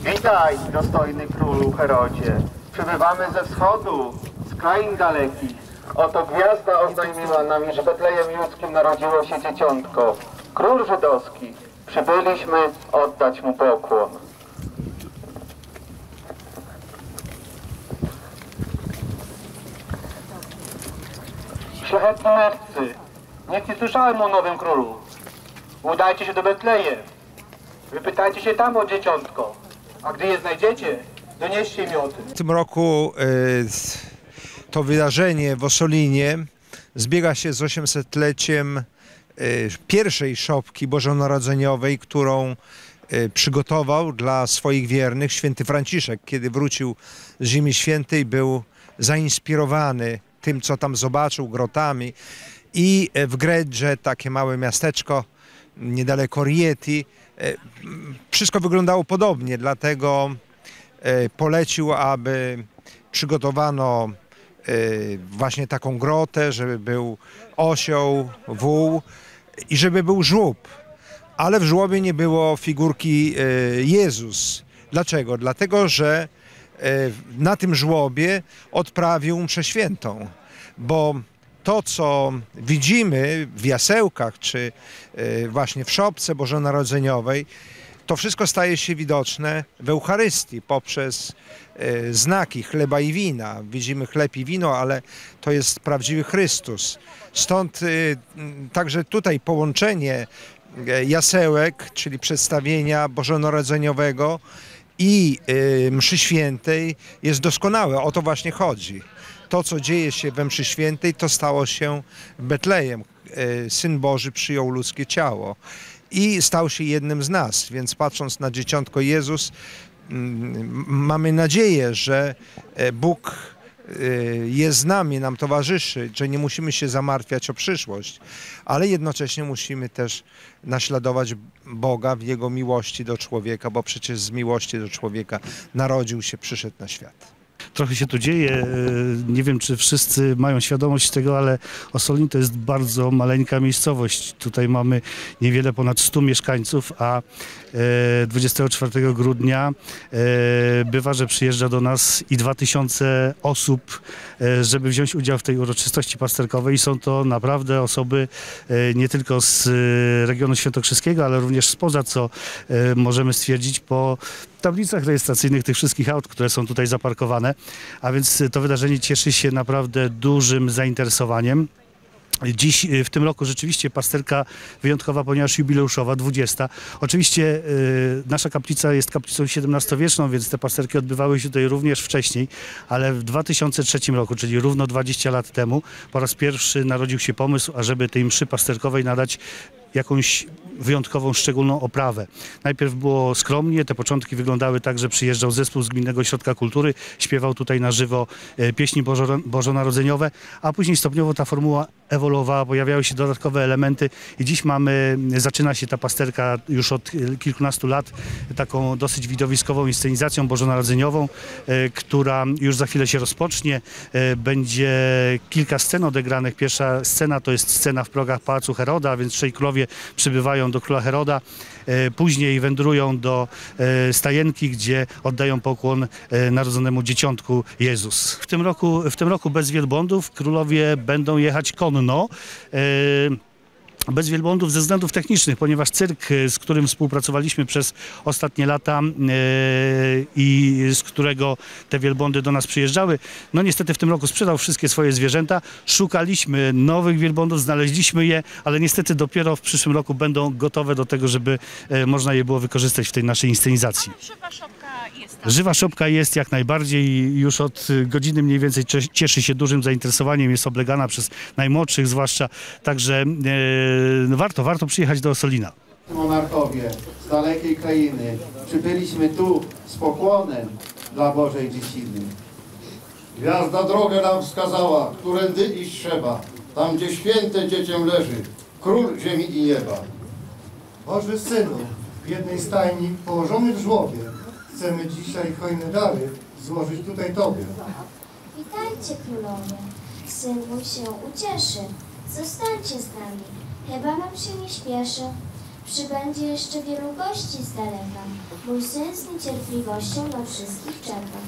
Witaj, dostojny królu Herodzie. Przybywamy ze wschodu, z krain dalekich. Oto gwiazda oznajmiła nam, iż w Betlejem Judzkim narodziło się dzieciątko, król żydowski. Przybyliśmy oddać mu pokłon. Szlachetni mędrcy, nikt nie słyszałem o nowym królu. Udajcie się do Betlejem. Wypytajcie się tam o dzieciątko. A gdy je znajdziecie, donieście mi o tym. W tym roku to wydarzenie w Ossolinie zbiega się z 800-leciem pierwszej szopki bożonarodzeniowej, którą przygotował dla swoich wiernych święty Franciszek. Kiedy wrócił z Ziemi Świętej, był zainspirowany tym, co tam zobaczył, grotami. I w Gredże, takie małe miasteczko niedaleko Rieti, wszystko wyglądało podobnie, dlatego polecił, aby przygotowano właśnie taką grotę, żeby był osioł, wół i żeby był żłób. Ale w żłobie nie było figurki Jezus. Dlaczego? Dlatego, że na tym żłobie odprawił mszę świętą, bo to, co widzimy w jasełkach, czy właśnie w szopce bożonarodzeniowej, to wszystko staje się widoczne w Eucharystii poprzez znaki chleba i wina. Widzimy chleb i wino, ale to jest prawdziwy Chrystus. Stąd także tutaj połączenie jasełek, czyli przedstawienia bożonarodzeniowego i mszy świętej jest doskonałe. O to właśnie chodzi. To, co dzieje się we mszy świętej, to stało się w Betlejem. Syn Boży przyjął ludzkie ciało i stał się jednym z nas. Więc patrząc na dzieciątko Jezus, mamy nadzieję, że Bóg jest z nami, nam towarzyszy, że nie musimy się zamartwiać o przyszłość, ale jednocześnie musimy też naśladować Boga w Jego miłości do człowieka, bo przecież z miłości do człowieka narodził się, przyszedł na świat. Trochę się tu dzieje, nie wiem, czy wszyscy mają świadomość tego, ale Ossolin to jest bardzo maleńka miejscowość. Tutaj mamy niewiele ponad 100 mieszkańców, a 24 grudnia bywa, że przyjeżdża do nas i 2000 osób, żeby wziąć udział w tej uroczystości pasterkowej. Są to naprawdę osoby nie tylko z regionu świętokrzyskiego, ale również spoza, co możemy stwierdzić po tablicach rejestracyjnych tych wszystkich aut, które są tutaj zaparkowane, a więc to wydarzenie cieszy się naprawdę dużym zainteresowaniem. Dziś, w tym roku rzeczywiście pasterka wyjątkowa, ponieważ jubileuszowa, 20. Oczywiście nasza kaplica jest kaplicą XVII-wieczną, więc te pasterki odbywały się tutaj również wcześniej, ale w 2003 roku, czyli równo 20 lat temu, po raz pierwszy narodził się pomysł, ażeby tej mszy pasterkowej nadać jakąś wyjątkową, szczególną oprawę. Najpierw było skromnie, te początki wyglądały tak, że przyjeżdżał zespół z Gminnego Ośrodka Kultury, śpiewał tutaj na żywo pieśni bożonarodzeniowe, a później stopniowo ta formuła ewoluowała, pojawiały się dodatkowe elementy i dziś zaczyna się ta pasterka już od kilkunastu lat taką dosyć widowiskową inscenizacją bożonarodzeniową, która już za chwilę się rozpocznie. Będzie kilka scen odegranych. Pierwsza scena to jest scena w progach Pałacu Heroda, a więc trzej królowie przybywają do króla Heroda. Później wędrują do Stajenki, gdzie oddają pokłon narodzonemu dzieciątku Jezus. W tym roku bez wielbłądów królowie będą jechać konno. Bez wielbłądów ze względów technicznych, ponieważ cyrk, z którym współpracowaliśmy przez ostatnie lata i z którego te wielbłądy do nas przyjeżdżały, no niestety w tym roku sprzedał wszystkie swoje zwierzęta. Szukaliśmy nowych wielbłądów, znaleźliśmy je, ale niestety dopiero w przyszłym roku będą gotowe do tego, żeby można je było wykorzystać w tej naszej inscenizacji. Żywa szopka jest tam. Żywa szopka jest jak najbardziej, już od godziny mniej więcej cieszy się dużym zainteresowaniem, jest oblegana przez najmłodszych zwłaszcza, także warto przyjechać do Ossolina. Monarchowie z dalekiej krainy, przybyliśmy tu z pokłonem dla Bożej dzieciny. Gwiazda drogę nam wskazała, którędy iść trzeba, tam gdzie święte dziecię leży, król ziemi i nieba. Boży Synu, w jednej stajni położony w żłobie, chcemy dzisiaj hojne dary złożyć tutaj Tobie. Witajcie królowie, syn mój się ucieszy, zostańcie z nami, chyba nam się nie śpieszy. Przybędzie jeszcze wielu gości z daleka. Mój syn z niecierpliwością na wszystkich czeka.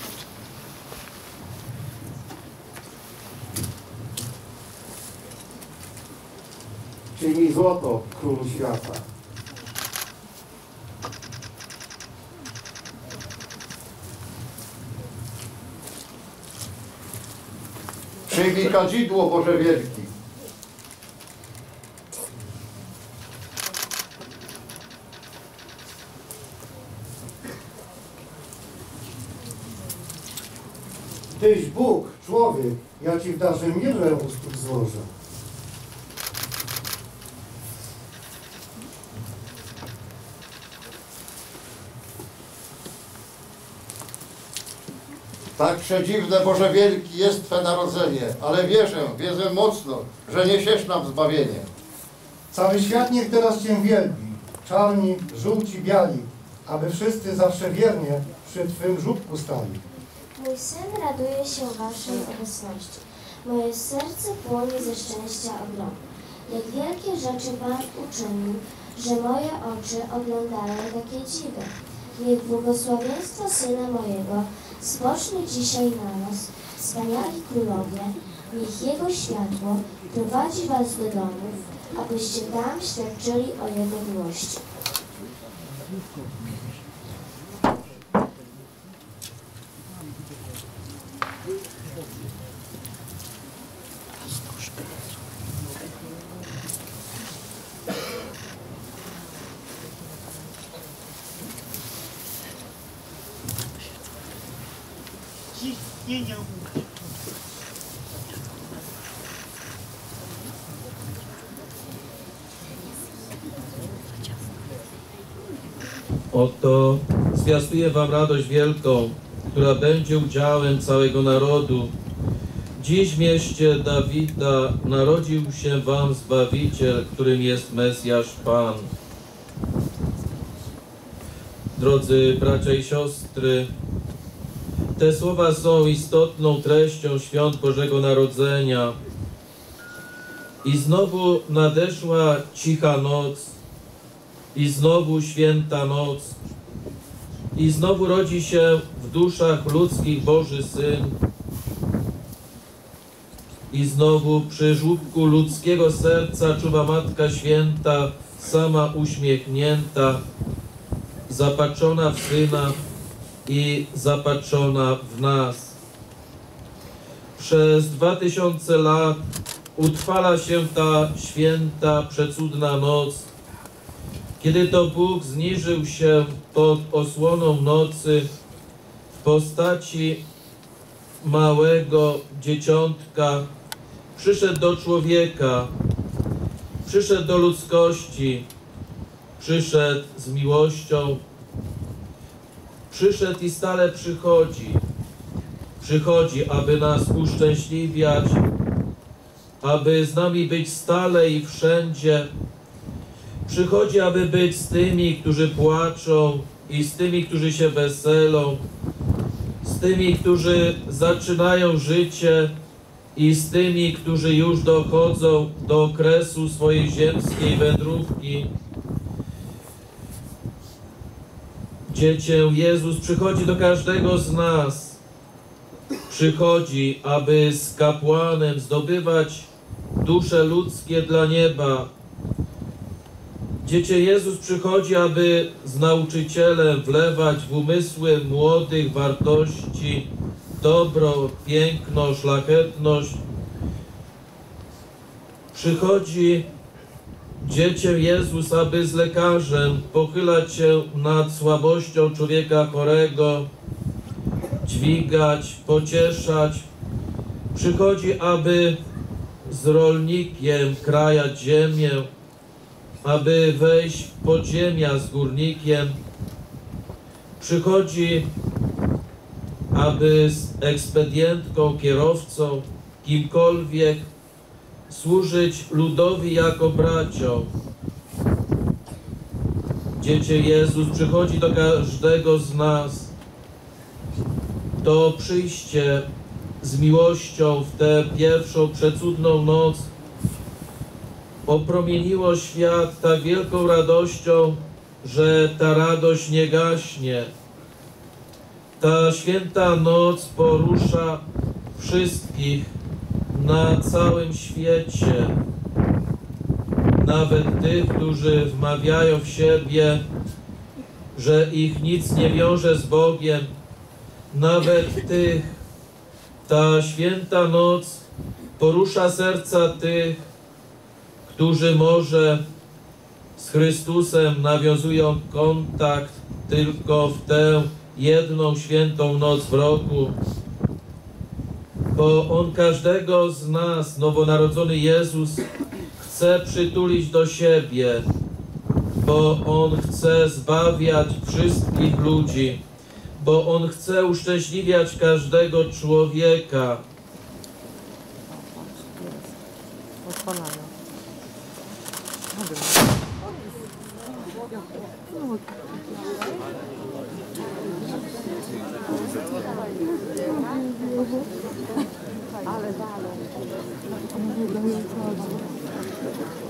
Przyjmij złoto, królu świata. Przyjmij kadzidło, Boże Wielki. Tyś Bóg, człowiek, ja Ci w darze mirrę u stóp złożę. Tak przedziwne, Boże Wielki, jest Twe narodzenie, ale wierzę mocno, że niesiesz nam zbawienie. Cały świat niech teraz Cię wielbi, czarni, żółci, biali, aby wszyscy zawsze wiernie przy Twym żółtku stali. Mój syn raduje się Waszej obecności. Moje serce płonie ze szczęścia ogromu. Jak wielkie rzeczy Pan uczynił, że moje oczy oglądają takie dziwy. Niech błogosławieństwo Syna mojego spocznie dzisiaj na nas, wspaniali królowie. Niech Jego światło prowadzi Was do domów, abyście tam świadczyli o Jego miłości. Oto zwiastuję wam radość wielką, która będzie udziałem całego narodu. Dziś w mieście Dawida narodził się wam Zbawiciel, którym jest Mesjasz Pan. Drodzy bracia i siostry, te słowa są istotną treścią świąt Bożego Narodzenia. I znowu nadeszła cicha noc, i znowu święta noc, i znowu rodzi się w duszach ludzkich Boży Syn, i znowu przy żłóbku ludzkiego serca czuwa Matka Święta, sama uśmiechnięta, zapatrzona w Syna i zapatrzona w nas. Przez 2000 lat utrwala się ta święta, przecudna noc, kiedy to Bóg zniżył się pod osłoną nocy w postaci małego dzieciątka, przyszedł do człowieka, przyszedł do ludzkości, przyszedł z miłością, przyszedł i stale przychodzi. Przychodzi, aby nas uszczęśliwiać, aby z nami być stale i wszędzie. Przychodzi, aby być z tymi, którzy płaczą i z tymi, którzy się weselą, z tymi, którzy zaczynają życie i z tymi, którzy już dochodzą do okresu swojej ziemskiej wędrówki. Dziecię Jezus przychodzi do każdego z nas. Przychodzi, aby z kapłanem zdobywać dusze ludzkie dla nieba. Dziecię Jezus przychodzi, aby z nauczycielem wlewać w umysły młodych wartości, dobro, piękno, szlachetność. Przychodzi Dziecię Jezus, aby z lekarzem pochylać się nad słabością człowieka chorego, dźwigać, pocieszać. Przychodzi, aby z rolnikiem krajać ziemię, aby wejść w podziemia z górnikiem. Przychodzi, aby z ekspedientką, kierowcą, kimkolwiek służyć ludowi jako braciom. Dziecię Jezus przychodzi do każdego z nas. To przyjście z miłością w tę pierwszą przecudną noc opromieniło świat tak wielką radością, że ta radość nie gaśnie. Ta święta noc porusza wszystkich na całym świecie, nawet tych, którzy wmawiają w siebie, że ich nic nie wiąże z Bogiem, nawet tych. Ta święta noc porusza serca tych, którzy może z Chrystusem nawiązują kontakt tylko w tę jedną świętą noc w roku, bo On każdego z nas, nowonarodzony Jezus, chce przytulić do siebie, bo On chce zbawiać wszystkich ludzi, bo On chce uszczęśliwiać każdego człowieka. Ale dalej.